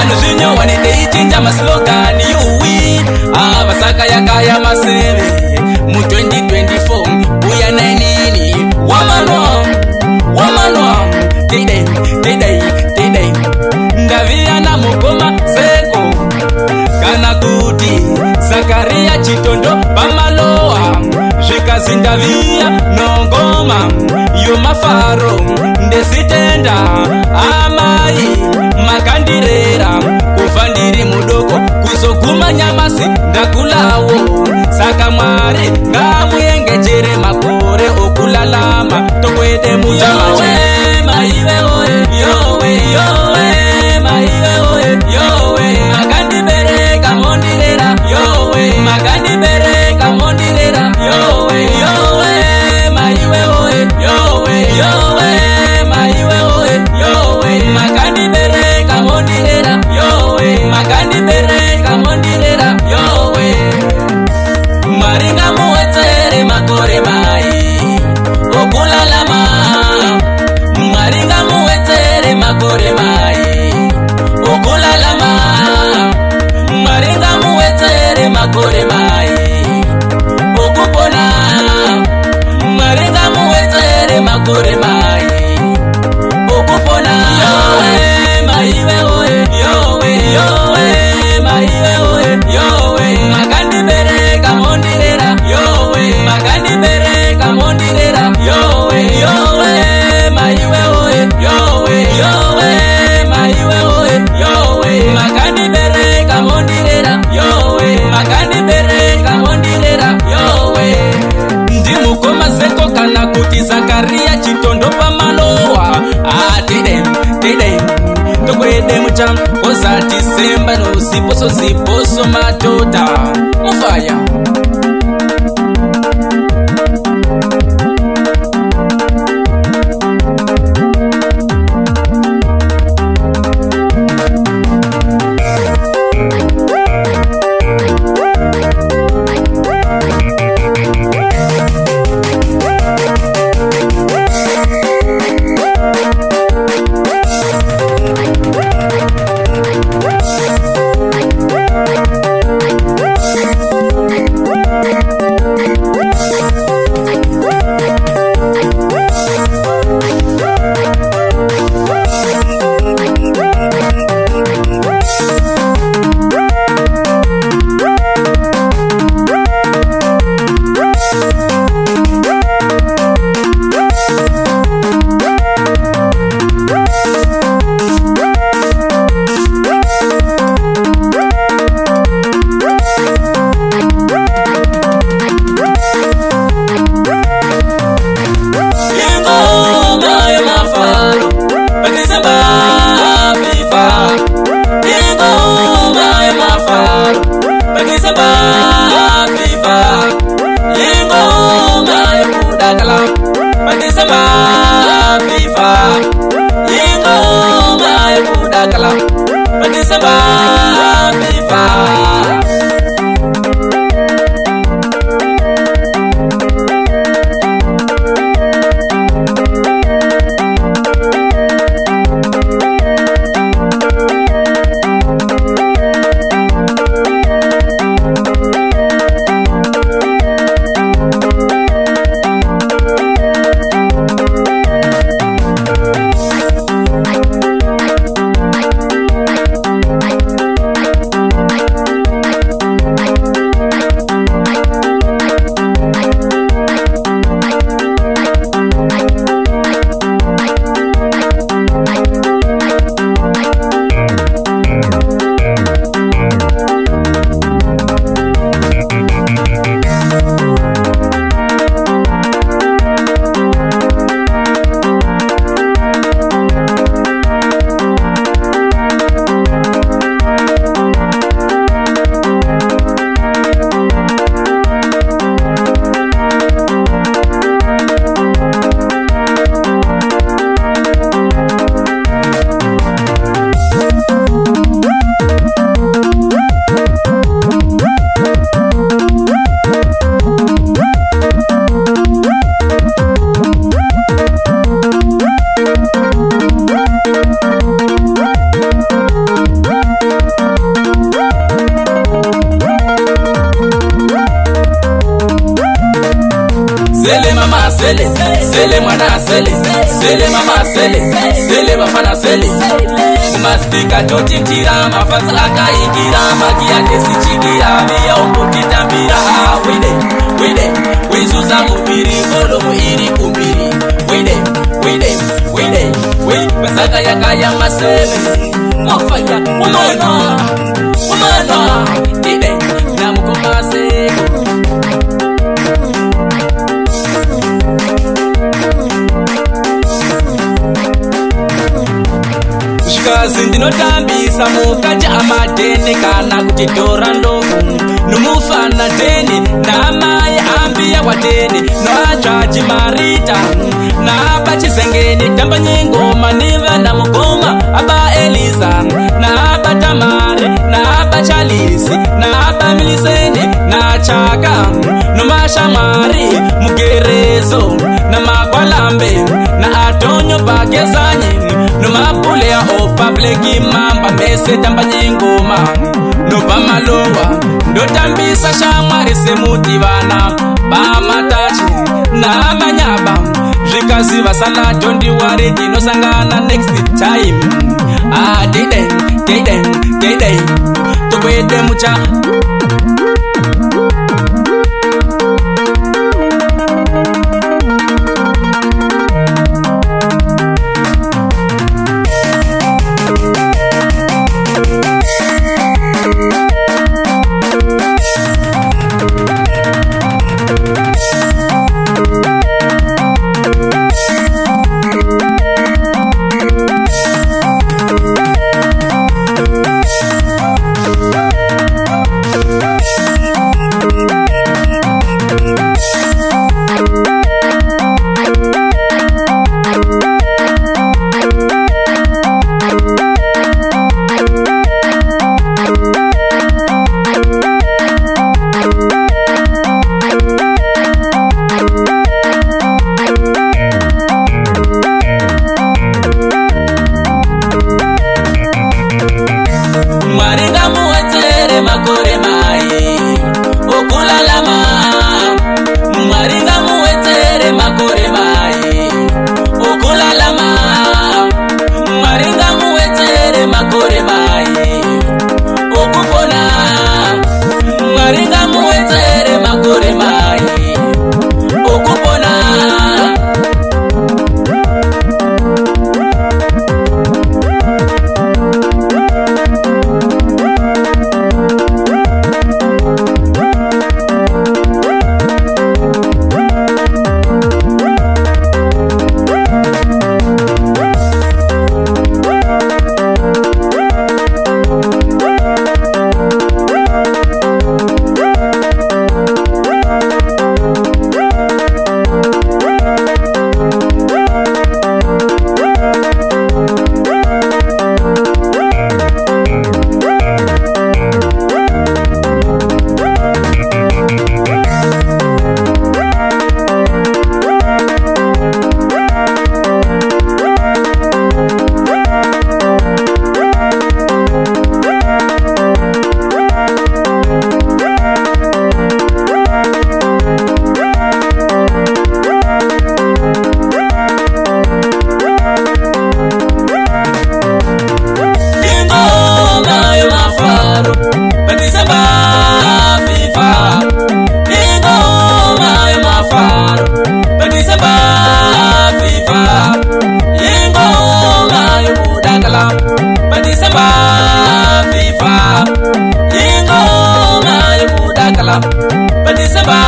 vanhu wanendeitinja maslogani you win. Vasaka yakaya maseve mu 2024 uya nainini wamanwa tidei ndavia na mukoma seko kana kuti Zakaria Chitondo pamaloa zvikazi ndavia nongoma yo mafaro ndesitenda amai makandirera kuva ndiri mudoko kuzoguma nyamasi ndakulawo. Saka Mwari ngamuyengechere makore okulalama tokwede mujamaje maiwe oye yowe maiwe oye yowe makandibereka mondirera yowe makandibereka mondirera yowe maiwe oye yowe maiwe oye yowe makandibereka mondirera yowe makandibereka mondirera yowe. Mwari ngamuwedzere makore mai okulalama. Mwari ngamuwedzere makore mai okulalama. Mwari ngamuwedzere makore mai okupona. Mwari ngamuwedzere makore mai okupona. Yowe maiwe oye yowe maiwe oye yowe makandibereka mondirera yowe makandibereka mondirera yowe maiwe oye yowe maiwe oye yowe makandibereka mondirera yowe makandibereka mondirera yowe. Ndimukoma seko kana kuti Zakaria Chitondo pamaloa tidei tokwede mucham ozati semba no ziposo matota mufaya. sele, sele mwana sele, sele mama sele, sele bafana sele. Mastika totitira mafatsa akaingira magia desichigira via ukutitambira. Wide, wide, wizuza mubiri ngolo muiri kumbiri. Wide, wide, wide, wide, basaka yakaya masele. Mofaya, umana, umana, tide, namukomase. Shikazi ndinotambisa mukaja amadeni kana kutitora ndovu. Numufana deni na amaye ambia wateni noachaji marita na aba chizengeni tamba nyingoma niva na mugoma aba Eliza na aba Tamari na aba Chalisi na aba Miliseni na Chaka numasha mari mugerezo na magwalambe na atonyo bagezanyi numapule ya opableki mamba mese tamba nyingoma nopamalowa ndotambisa shamwari semutivana bamatachi na manyaba zvikazi vasala tondi wari tinosangana next time. Day tokwete mucha But December